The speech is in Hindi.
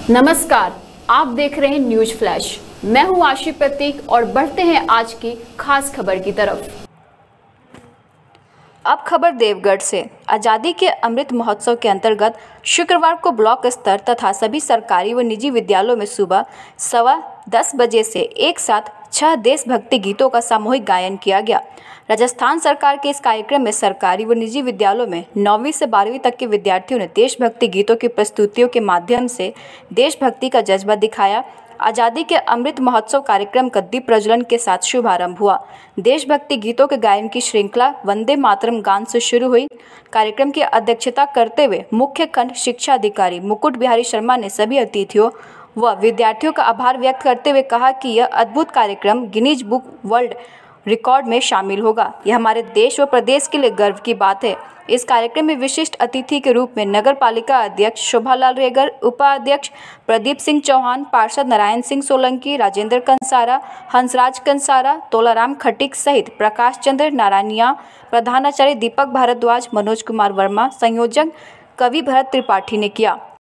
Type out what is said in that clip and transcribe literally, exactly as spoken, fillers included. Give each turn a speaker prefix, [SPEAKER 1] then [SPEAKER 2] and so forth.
[SPEAKER 1] नमस्कार, आप देख रहे हैं न्यूज फ्लैश। मैं हूं आशी प्रतीक और बढ़ते हैं आज की खास खबर की तरफ। अब खबर देवगढ़ से। आज़ादी के अमृत महोत्सव के अंतर्गत शुक्रवार को ब्लॉक स्तर तथा सभी सरकारी व निजी विद्यालयों में सुबह सवा दस बजे से एक साथ छह देशभक्ति गीतों का सामूहिक गायन किया गया। राजस्थान सरकार के इस कार्यक्रम में सरकारी व निजी विद्यालयों में नौवीं से बारहवीं तक के विद्यार्थियों ने देशभक्ति गीतों की प्रस्तुतियों के माध्यम से देशभक्ति का जज्बा दिखाया। आज़ादी के अमृत महोत्सव कार्यक्रम का दीप प्रज्वलन के साथ शुभारंभ हुआ। देशभक्ति गीतों के गायन की श्रृंखला वंदे मातरम गान से शुरू हुई। कार्यक्रम की अध्यक्षता करते हुए मुख्य खंड शिक्षा अधिकारी मुकुट बिहारी शर्मा ने सभी अतिथियों व विद्यार्थियों का आभार व्यक्त करते हुए कहा कि यह अद्भुत कार्यक्रम गिनीज बुक वर्ल्ड रिकॉर्ड में शामिल होगा। यह हमारे देश व प्रदेश के लिए गर्व की बात है। इस कार्यक्रम में विशिष्ट अतिथि के रूप में नगर पालिका अध्यक्ष शोभालाल रेगर, उपाध्यक्ष प्रदीप सिंह चौहान, पार्षद नारायण सिंह सोलंकी, राजेंद्र कंसारा, हंसराज कंसारा, तोलाराम खटीक सहित प्रकाश चंद्र नारायणिया, प्रधानाचार्य दीपक भारद्वाज, मनोज कुमार वर्मा, संयोजक कवि भरत त्रिपाठी ने किया।